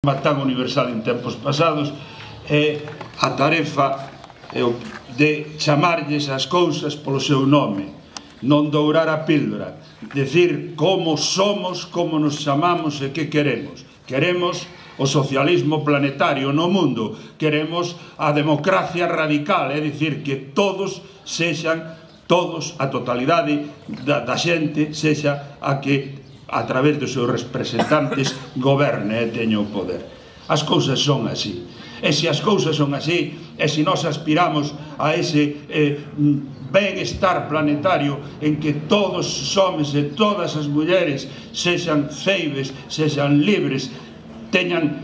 tan universal en tempos pasados é a tarefa de chamarlles as cousas polo seu nome, non dourar a píldora, decir como somos, como nos chamamos e que queremos. Queremos o socialismo planetario no mundo, queremos a democracia radical, é dicir, que todos sexan, todos, a totalidade da xente sexa a que a través dos seus representantes goberne e teña o poder. As cousas son así. E se as cousas son así, e se nós aspiramos a ese ben-estar planetario en que todos os homes e todas as mulleres sexan ceibes, sexan libres, teñan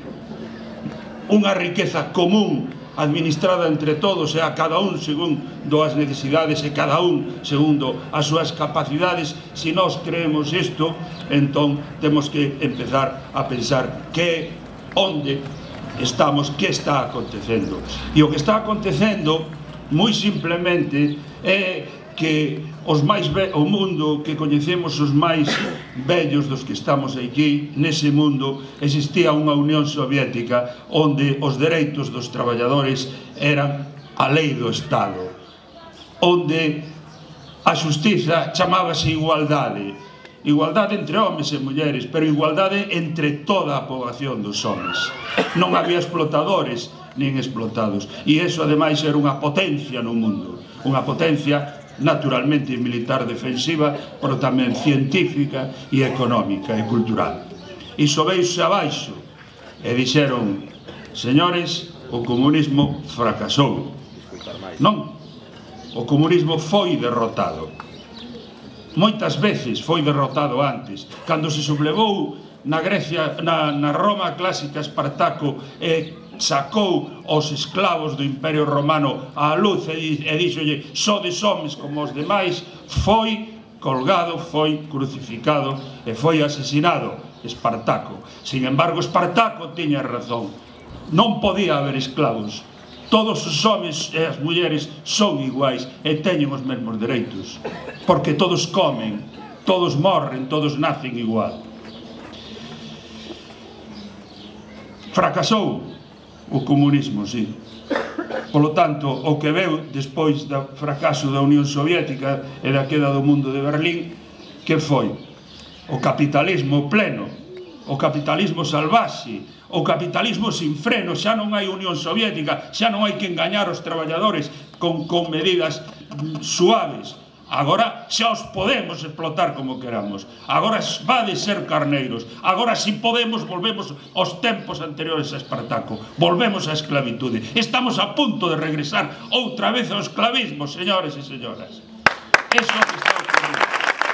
unha riqueza común administrada entre todos e a cada un segundo as necesidades e cada un segundo as súas capacidades. Se nós creemos isto, entón temos que empezar a pensar que onde estamos, que está acontecendo. E o que está acontecendo, moi simplemente, é que o mundo que coñecemos, os máis vellos dos que estamos aquí, nese mundo existía unha Unión Soviética onde os dereitos dos traballadores eran a lei do Estado, onde a xustiza chamábase igualdade, igualdade entre homes e mulleres, pero igualdade entre toda a poboación dos homes. Non había explotadores nin explotados, e iso ademais era unha potencia no mundo, unha potencia naturalmente militar defensiva, pero tamén científica e económica e cultural. Iso veise abaixo e dixeron: señores, o comunismo fracasou. Non, o comunismo foi derrotado. Moitas veces foi derrotado antes, cando se sublevou na Grecia, na Roma clásica, Espartaco sacou os esclavos do Imperio Romano á luz e díxolle: sodes homes como os demais. Foi colgado, foi crucificado e foi asesinado Espartaco. Sin embargo, Espartaco tiña razón, non podía haber esclavos. Todos os homes e as mulleres son iguais e teñen os mesmos dereitos, porque todos comen, todos morren, todos nacen igual. Fracasou o comunismo, sí. Polo tanto, o que veu despois do fracaso da Unión Soviética e da queda do mundo de Berlín, que foi? O capitalismo pleno, o capitalismo salvaxe, o capitalismo sin freno. Xa non hai Unión Soviética, xa non hai que engañar os traballadores con medidas suaves. Agora xa os podemos explotar como queramos. Agora vade ser carneiros. Agora, si podemos, volvemos aos tempos anteriores a Espartaco. Volvemos á esclavitude. Estamos a punto de regresar outra vez ao esclavismo, señores e señoras. Eso é o que está ocurrindo.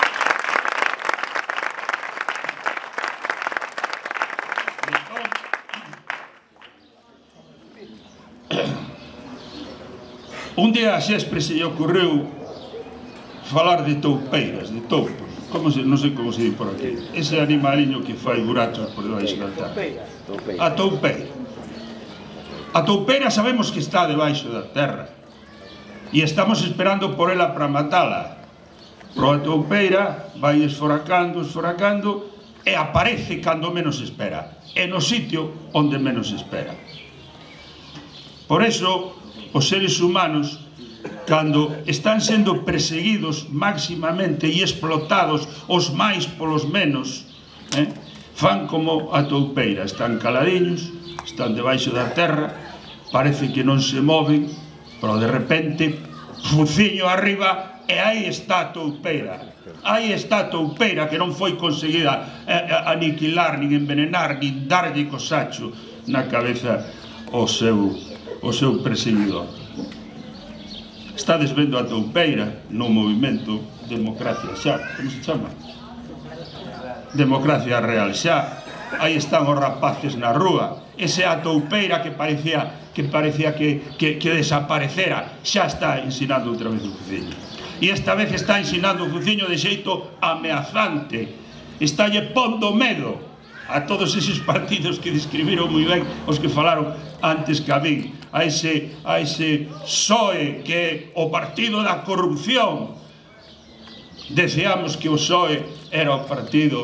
Un día a Xespre se lle ocurriu falar de toupeiras, de toupos, non sei como se di por aquí, ese animaliño que fai burachos por debaixo da terra. A toupeira. A toupeira sabemos que está debaixo da terra e estamos esperando por ela para matala. Pero a toupeira vai esforacando, esforacando e aparece cando menos espera, e no sitio onde menos espera. Por eso, os seres humanos, cando están sendo perseguidos máximamente e explotados os máis polos menos, fan como a toupeira, están caladiños, están debaixo da terra, parece que non se moven, pero de repente, fuciño arriba, e aí está a toupeira. Aí está a toupeira que non foi conseguida aniquilar, nin envenenar, nin darlle cosacho na cabeza o seu perseguidor. Estades vendo a toupeira no movimento Democracia Xa, como se chama? Democracia Real Xa. Aí están os rapaces na rúa. Ese a toupeira que parecía que desaparecera, xa está ensinando outra vez o fuciño. E esta vez está ensinando o fuciño de xeito ameazante. Estálle pondo medo a todos eses partidos que describiron moi ben os que falaron antes que a min, a ese PSOE que é o partido da corrupción. Deseamos que o PSOE era o partido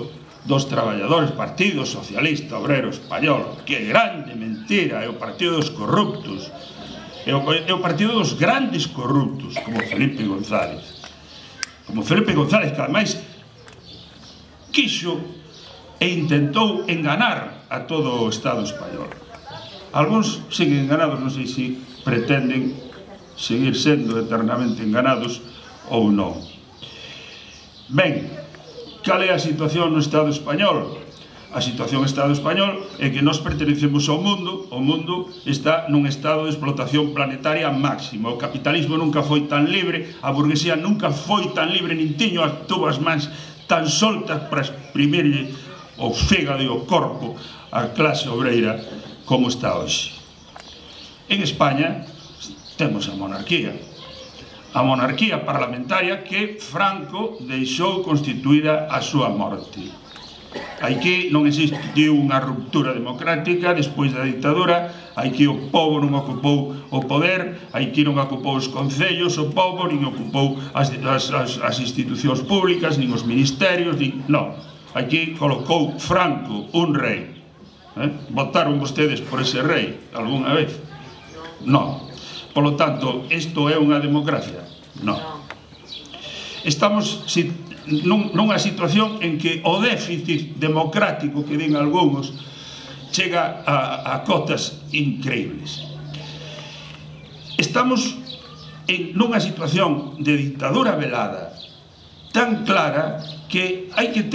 dos traballadores, Partido Socialista Obrero Español. Que grande mentira, é o partido dos corruptos, é o partido dos grandes corruptos, como Felipe González, que ademais quixo e intentou enganar a todo o Estado español. Algúns siguen enganados, non sei se pretenden seguir sendo eternamente enganados ou non. Ben, cal é a situación no Estado español? A situación no Estado español é que nós pertenecemos ao mundo, o mundo está nun estado de explotación planetaria máximo. O capitalismo nunca foi tan libre, a burguesía nunca foi tan libre, nin tiño tuvo as mans tan soltas para exprimirlle o fígado e o corpo a clase obreira como está hoxe. En España temos a monarquía parlamentaria que Franco deixou constituída a súa morte. Aquí non existiu unha ruptura democrática despois da dictadura, aquí o povo non ocupou o poder, aquí non ocupou os concellos o povo, nin ocupou as institucións públicas, nin os ministerios, non. Aquí colocou Franco un rei. Votaron vostedes por ese rei algunha vez? Non. Polo tanto, isto é unha democracia? Non. Estamos nunha situación en que o déficit democrático que din algúns chega a cotas increíbles. Estamos nunha situación de dictadura velada tan clara que hai que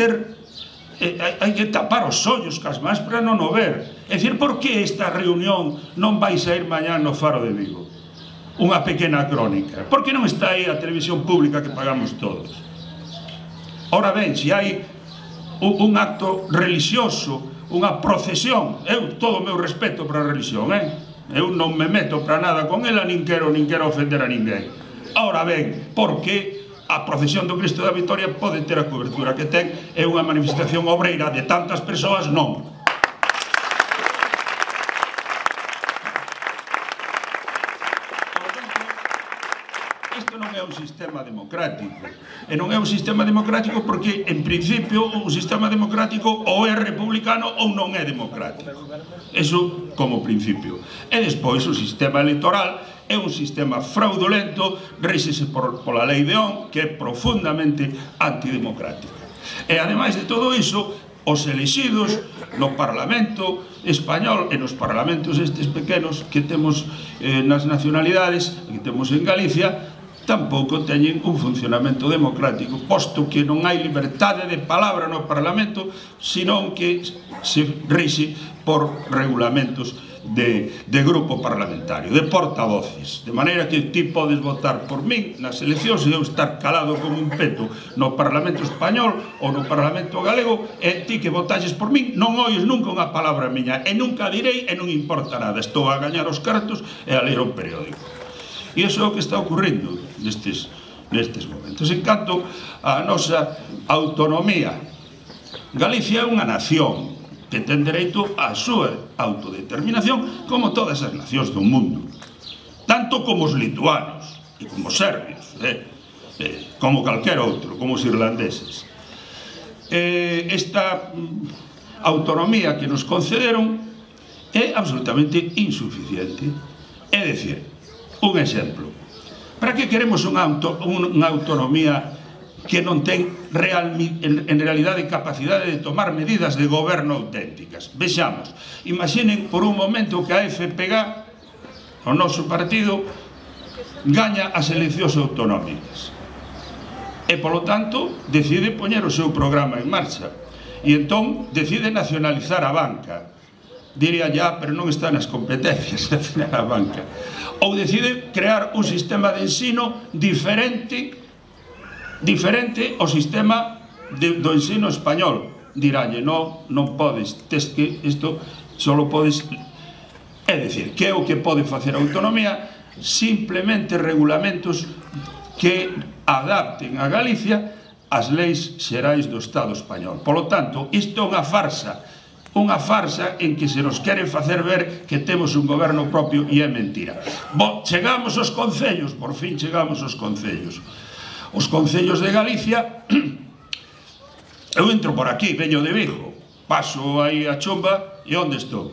tapar os ollos cas más para non o ver. É dicir, por que esta reunión non vai sair mañá no Faro de Vigo? Unha pequena crónica. Por que non está aí a televisión pública que pagamos todos? Ora ben, se hai un acto religioso, unha procesión, eu todo o meu respeto para a religión, eu non me meto para nada con ela, nin quero ofender a ninguén. Ora ben, porque a procesión do Cristo da Vitoria pode ter a cobertura que ten, é unha manifestación obreira de tantas persoas, non. Isto non é un sistema democrático, e non é un sistema democrático porque, en principio, un sistema democrático ou é republicano ou non é democrático. Eso como principio. E despois o sistema electoral é un sistema fraudulento, ríxese pola lei de Ohm, que é profundamente antidemocrática. E ademais de todo iso, os elexidos no Parlamento español e nos parlamentos estes pequenos que temos nas nacionalidades, que temos en Galicia, tampouco teñen un funcionamento democrático, posto que non hai libertade de palabra no Parlamento, senón que se rixe por regulamentos de grupo parlamentario, de portavoces, de maneira que ti podes votar por min nas eleccións e eu estar calado como un peto no Parlamento español ou no Parlamento galego, e ti que votaxes por min non ois nunca unha palabra miña, e nunca direi, e non importa nada, estou a gañar os cartos e a ler o periódico. E iso é o que está ocurrindo nestes momentos. En canto a nosa autonomía, Galicia é unha nación que ten dereito á súa autodeterminación como todas as nacións do mundo, tanto como os lituanos e como os serbios, como calquer outro, como os irlandeses. Esta autonomía que nos concederon é absolutamente insuficiente. É dicir, un exemplo, para que queremos unha autonomía que non ten en realidade capacidade de tomar medidas de goberno auténticas? Vexamos, imaginen por un momento que a FPG, o noso partido, gaña as eleccións autonómicas e, polo tanto, decide poñer o seu programa en marcha e entón decide nacionalizar a banca. Diría ya, pero non está nas competencias nacionalizar a banca. Ou decide crear un sistema de ensino diferente ao sistema do ensino español. Dirálle, non podes, tes que isto solo podes. É dicir, que é o que pode facer a autonomía? Simplemente regulamentos que adapten a Galicia as leis xerais do Estado español. Polo tanto, isto é unha farsa en que se nos quere facer ver que temos un goberno propio, e é mentira. Chegamos aos concellos, por fin chegamos aos concellos. Os concellos de Galicia Eu entro por aquí, veño de Vigo, paso aí a chomba, e onde estou?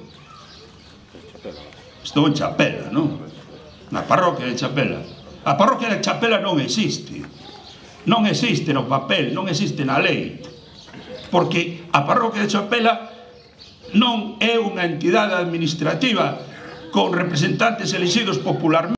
Estou en Chapela, non? Na parroquia de Chapela. A parroquia de Chapela non existe. Non existe no papel, non existe na lei. Porque a parroquia de Chapela non é unha entidade administrativa con representantes elixidos popularmente.